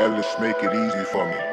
Ellis, make it easy for me.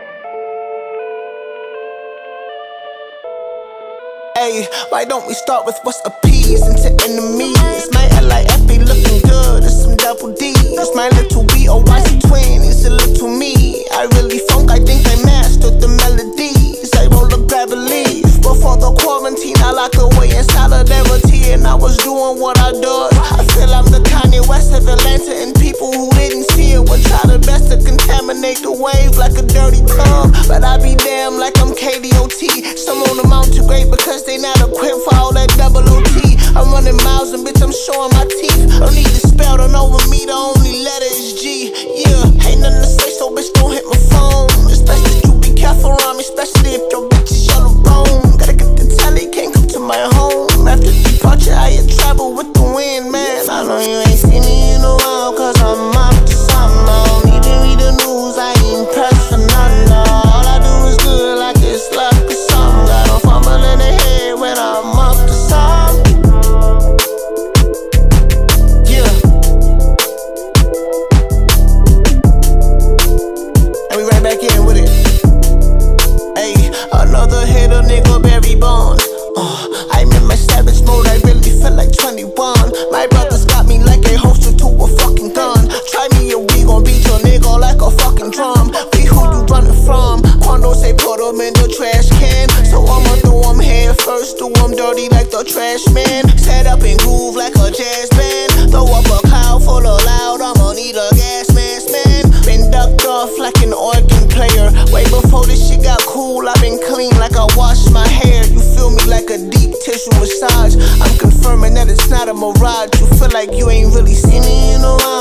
Hey, why don't we start with what's appeasing to enemies? My LIF be looking good, it's some double D's. My little B-O-Y-C twin is a little me. I really funk, I think I mastered the melodies. I roll up, grab a leaf. Before the quarantine, I locked away in solidarity, and I was doing what I do. I feel I'm the Kanye West of Atlanta, and people who didn't see it would try their best to contaminate the wave like a dirty tub. But I be damn like I'm KDOT. Some on the mountain too great because they not equipped for all that double OT. I'm running miles and bitch, I'm showing my teeth. Don't need to spell, don't know with me, the only letter is G. Yeah, ain't nothing to say, so bitch, don't hit my phone. Especially you be careful around me, especially if your bitch is yellow bone. Gotta get the telly, can't come to my home. After departure, I had travel with the wind, man. I know you ain't seen me in a while, cause I'm up to something. I don't need to read the news, I ain't pressing nothing. All I do is good like it's luck or something. Got a fumble in the head when I'm up to something. Yeah. And we right back in with it. Ayy, another hitter, nigga, Barry Bonds. I'm in my savage mode, I really feel like 21. My brothers got me like a holster to a fucking gun. Try me and we gon' beat your nigga like a fucking drum. We who you running from? Quando say put them in the trash can. So I'ma do them head first, do them dirty like the trash man. Set up and groove like a jazz band. Throw up a cloud full of loud, I'ma need a gas mask, man. Been ducked off like an organ player. Way before this shit got cool, I've been clean like I washed my hair. You feel me like a deep tissue massage. I'm confirming that it's not a mirage. You feel like you ain't really seen me in a while.